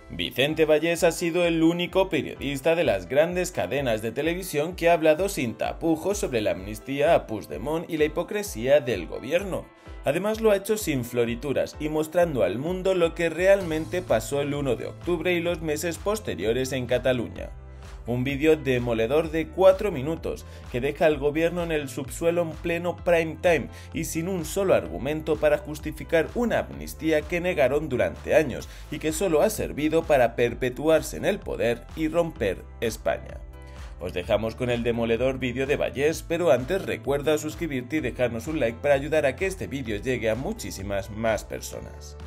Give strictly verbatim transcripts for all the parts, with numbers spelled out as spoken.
Vicente Vallés ha sido el único periodista de las grandes cadenas de televisión que ha hablado sin tapujos sobre la amnistía a Puigdemont y la hipocresía del gobierno. Además lo ha hecho sin florituras y mostrando al mundo lo que realmente pasó el uno de octubre y los meses posteriores en Cataluña. Un vídeo demoledor de cuatro minutos que deja al gobierno en el subsuelo en pleno prime time y sin un solo argumento para justificar una amnistía que negaron durante años y que solo ha servido para perpetuarse en el poder y romper España. Os dejamos con el demoledor vídeo de Vallés, pero antes recuerda suscribirte y dejarnos un like para ayudar a que este vídeo llegue a muchísimas más personas.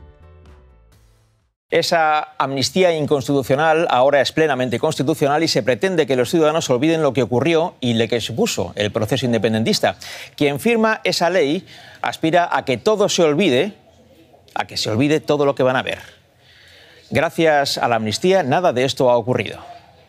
Esa amnistía inconstitucional ahora es plenamente constitucional y se pretende que los ciudadanos olviden lo que ocurrió y lo que supuso el proceso independentista. Quien firma esa ley aspira a que todo se olvide, a que se olvide todo lo que van a ver. Gracias a la amnistía, nada de esto ha ocurrido.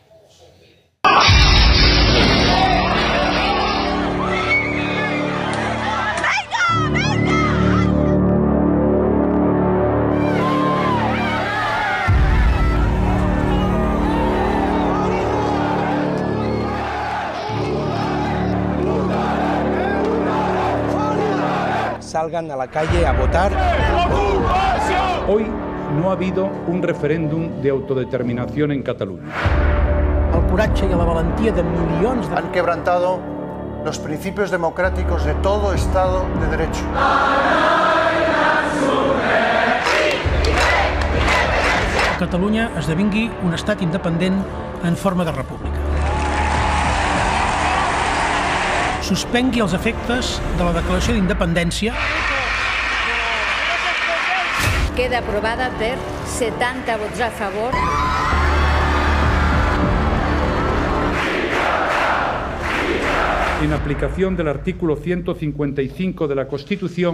Salgan a la calle a votar. Hoy no ha habido un referéndum de autodeterminación en Cataluña. El coratge y la valentía de millones de... Han quebrantado los principios democráticos de todo Estado de Derecho. Catalunya esdevingui un estat independent en forma de república. Suspengui els efectes de la declaració d'independència. Queda aprovada per setanta vots a favor. En aplicación del artículo ciento cincuenta y cinco de la Constitución,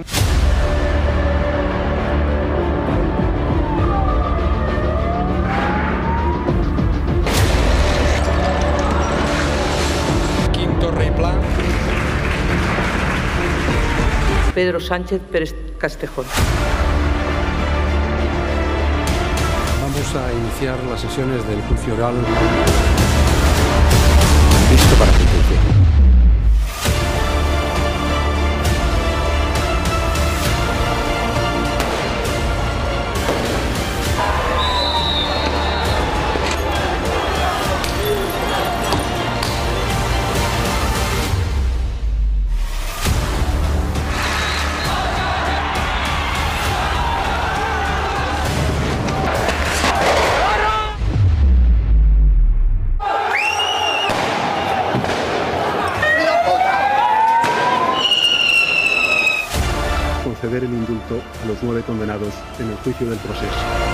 Pedro Sánchez Pérez Castejón. Vamos a iniciar las sesiones del juicio oral. Listo para sentencia. Conceder el indulto a los nueve condenados en el juicio del proceso.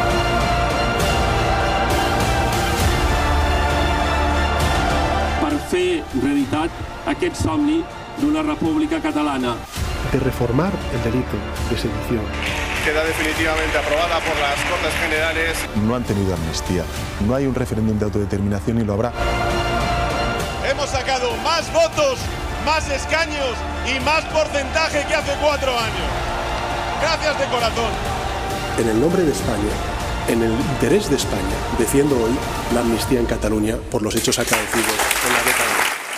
Per fer realitat aquest somni d'una república catalana. De reformar el delito de sedición. Queda definitivamente aprobada por las Cortes Generales. No han tenido amnistía. No hay un referéndum de autodeterminación y lo habrá. Hemos sacado más votos, más escaños y más porcentaje que hace cuatro años. Gracias de corazón. En el nombre de España, en el interés de España, defiendo hoy la amnistía en Cataluña por los hechos acaecidos en la década.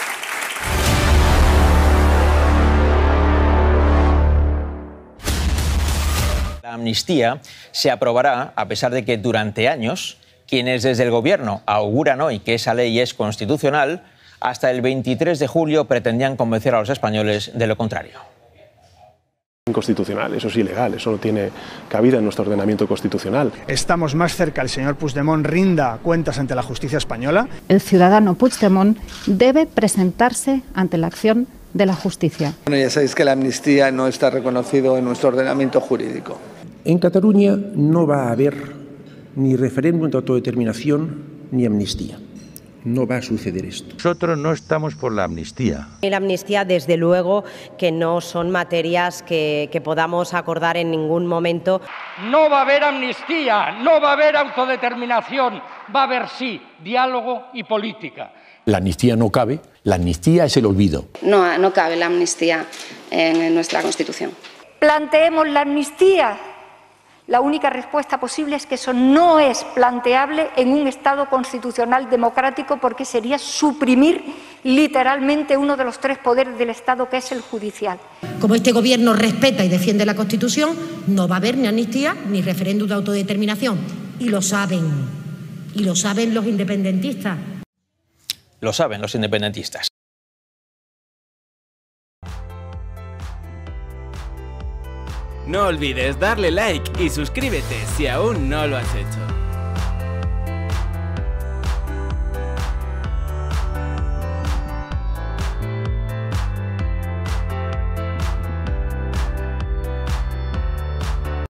La amnistía se aprobará a pesar de que durante años quienes desde el gobierno auguran hoy que esa ley es constitucional, hasta el veintitrés de julio pretendían convencer a los españoles de lo contrario. Inconstitucional, eso es ilegal, eso no tiene cabida en nuestro ordenamiento constitucional. Estamos más cerca el señor Puigdemont rinda cuentas ante la justicia española. El ciudadano Puigdemont debe presentarse ante la acción de la justicia. Bueno, ya sabéis que la amnistía no está reconocido en nuestro ordenamiento jurídico. En Cataluña no va a haber ni referéndum de autodeterminación ni amnistía. No va a suceder esto. Nosotros no estamos por la amnistía. La amnistía, desde luego, que no son materias que, que podamos acordar en ningún momento. No va a haber amnistía, no va a haber autodeterminación, va a haber sí, diálogo y política. La amnistía no cabe, la amnistía es el olvido. No, no cabe la amnistía en nuestra Constitución. Planteemos la amnistía, La única respuesta posible es que eso no es planteable en un Estado constitucional democrático, porque sería suprimir literalmente uno de los tres poderes del Estado, que es el judicial. Como este Gobierno respeta y defiende la Constitución, no va a haber ni amnistía ni referéndum de autodeterminación. Y lo saben. Y lo saben los independentistas. Lo saben los independentistas. No olvides darle like y suscríbete si aún no lo has hecho.